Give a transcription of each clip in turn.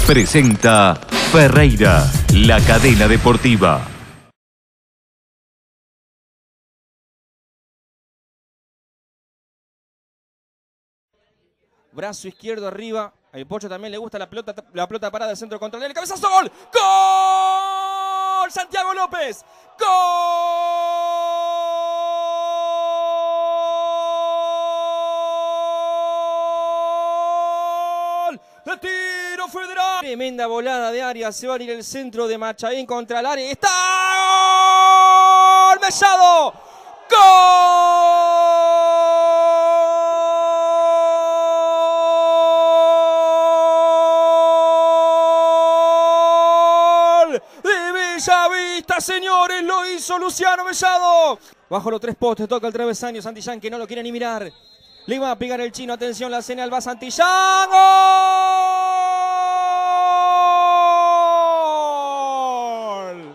presenta Ferreira, la cadena deportiva. Brazo izquierdo arriba. El Pocho también le gusta la pelota parada del centro contra él. ¡Cabezazo! ¡Gol! ¡Gol! ¡Santiago López! ¡Gol! ¡De tiro federal! Tremenda volada de Arias. Se va a ir el centro de Machaín contra el área. ¡Está! ¡Gol! ¡Mellado! Bellavista, señores, lo hizo Luciano Mellado. Bajo los tres postes, toca el travesaño Santillán, que no lo quiere ni mirar. Le va a pegar el chino, atención, la señal va Santillán. ¡Gol!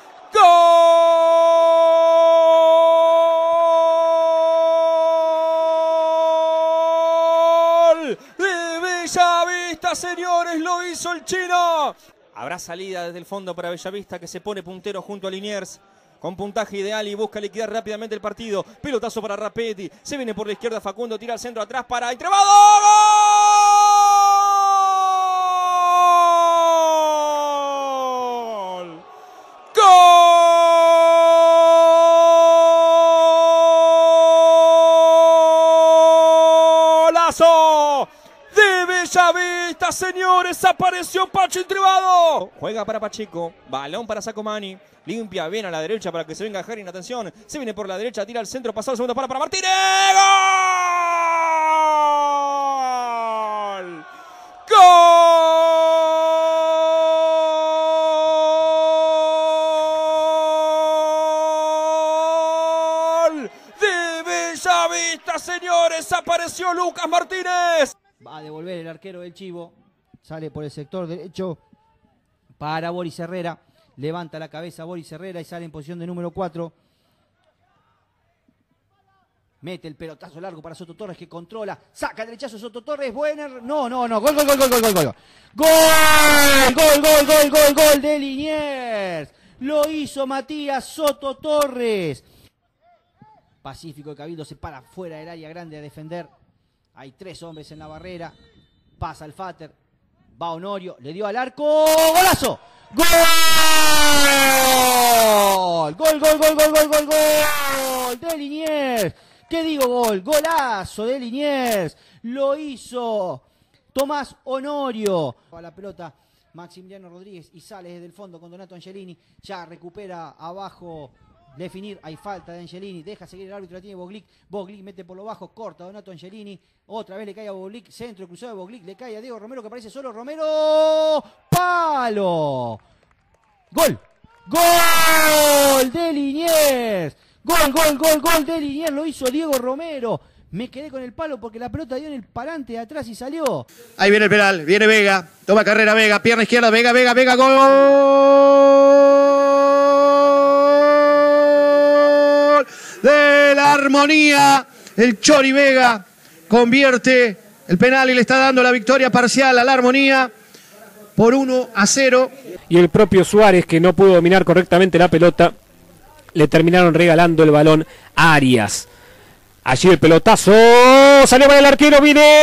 ¡Gol! De Bellavista, señores, lo hizo el chino. Habrá salida desde el fondo para Bellavista, que se pone puntero junto a Liniers. Con puntaje ideal y busca liquidar rápidamente el partido. Pelotazo para Rapetti. Se viene por la izquierda Facundo, tira al centro atrás para Entrevado. ¡Gol! ¡Golazo! De Bellavista, señores, apareció Pacho Entrevado. Juega para Pacheco, balón para Sacomani. Limpia bien a la derecha para que se venga Jarin, atención. Se viene por la derecha, tira al centro, pasado el segundo para Martínez. ¡Gol! ¡Gol! De Bellavista, señores, apareció Lucas Martínez. Va a devolver el arquero del Chivo. Sale por el sector derecho para Boris Herrera. Levanta la cabeza Boris Herrera y sale en posición de número 4. Mete el pelotazo largo para Soto Torres, que controla. Saca el derechazo Soto Torres. Buena. No. Gol. Gol de Liniers. Lo hizo Matías Soto Torres. Pacífico de Cabildo se para fuera del área grande a defender. Hay 3 hombres en la barrera. Pasa el Fater. Va Honorio. Le dio al arco. ¡Golazo! ¡Gol! ¡Gol! De Liniers. ¿Qué digo gol? Golazo de Liniers. Lo hizo Tomás Honorio. A la pelota Maximiliano Rodríguez y sale desde el fondo con Donato Angelini. Ya recupera abajo. Definir, hay falta de Angelini, deja seguir el árbitro, la tiene Boglic. Boglic mete por lo bajo, corta Donato Angelini. Otra vez le cae a Boglic, centro cruzado de Boglic, le cae a Diego Romero, que aparece solo. Romero, palo. Gol. Gol de Liniers. Gol de Liniers, lo hizo Diego Romero. Me quedé con el palo porque la pelota dio en el parante de atrás y salió. Ahí viene el penal, viene Vega, toma carrera Vega, pierna izquierda, Vega, gol. De la Armonía, el Chori Vega convierte el penal y le está dando la victoria parcial a la Armonía por 1-0. Y el propio Suárez, que no pudo dominar correctamente la pelota, le terminaron regalando el balón a Arias. Allí el pelotazo, salió para el arquero, viene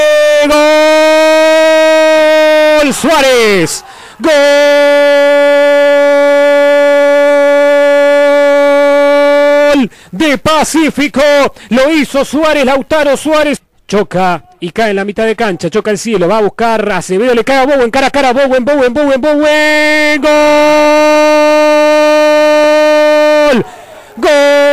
gol, Suárez, gol de Pacífico, lo hizo Suárez, Lautaro Suárez, choca y cae en la mitad de cancha, choca el cielo, va a buscar a Acevedo, le cae a Bowen, cara a cara, Bowen, gol,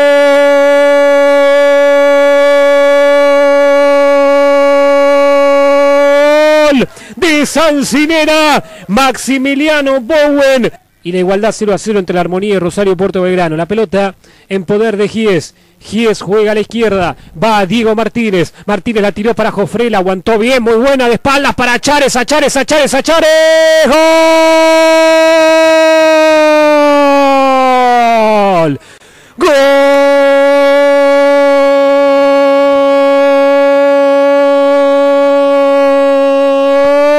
de Sancinera, Maximiliano Bowen. Y la igualdad 0-0 entre la Armonía y Rosario Puerto Belgrano. La pelota en poder de Gies. Gies juega a la izquierda. Va Diego Martínez. Martínez la tiró para Jofre. La aguantó bien. Muy buena de espaldas para Chares. ¡Gol! ¡Gol!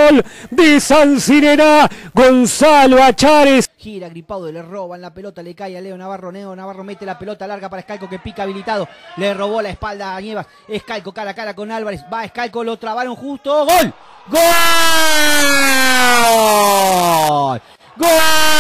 gol de Sancinena. Gonzalo Achares. Gira Gripaudo, le roban la pelota, le cae a Leo Navarro. Leo Navarro mete la pelota larga para Scalco, que pica habilitado. Le robó la espalda a Nievas. Scalco cara a cara con Álvarez. Va Scalco, lo trabaron justo. ¡Gol! ¡Gol! ¡Gol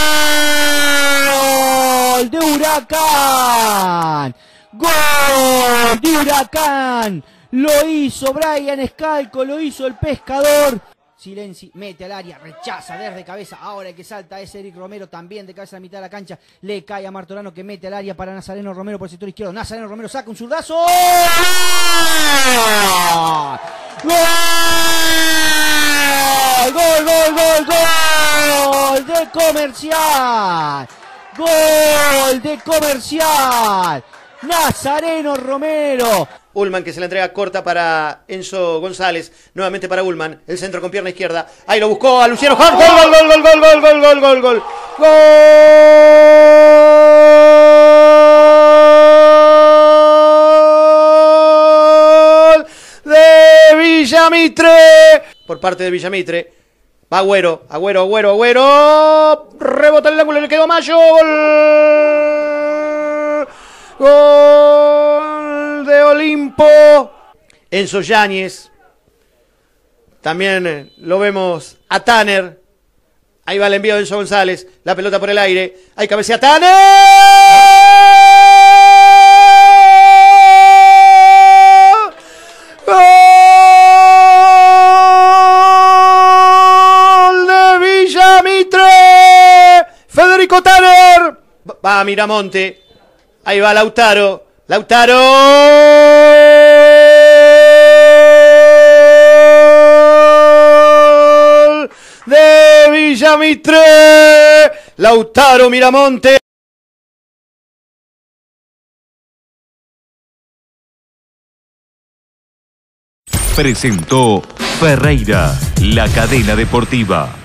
de Huracán! ¡Gol de Huracán! Lo hizo Brian Scalco, lo hizo el pescador. Silenzi mete al área, rechaza desde cabeza. Ahora el que salta es Eric Romero, también de cabeza a la mitad de la cancha. Le cae a Martorano, que mete al área para Nazareno Romero por el sector izquierdo. Nazareno Romero saca un zurdazo. ¡Gol! ¡Gol, gol, gol, gol! ¡De Comercial! ¡Gol de Comercial! Nazareno Romero. Ullman, que se la entrega corta para Enzo González, nuevamente para Ullman, el centro con pierna izquierda, ahí lo buscó a Luciano Hart, gol, gol, gol, gol, gol, gol, gol, gol, gol, gol, gol de Villamitre, por parte de Villamitre, va Agüero, rebota en el ángulo, le quedó Mayo, gol de Olimpo. Enzo Yáñez. También lo vemos a Tanner. Ahí va el envío de Enzo González. La pelota por el aire. Ahí cabecea Tanner. ¡Gol de Villamitre! Federico Tanner. Va Miramonte. Ahí va Lautaro. Lautaro. De Villamitre. Lautaro Miramonte. Presentó Ferreira, la cadena deportiva.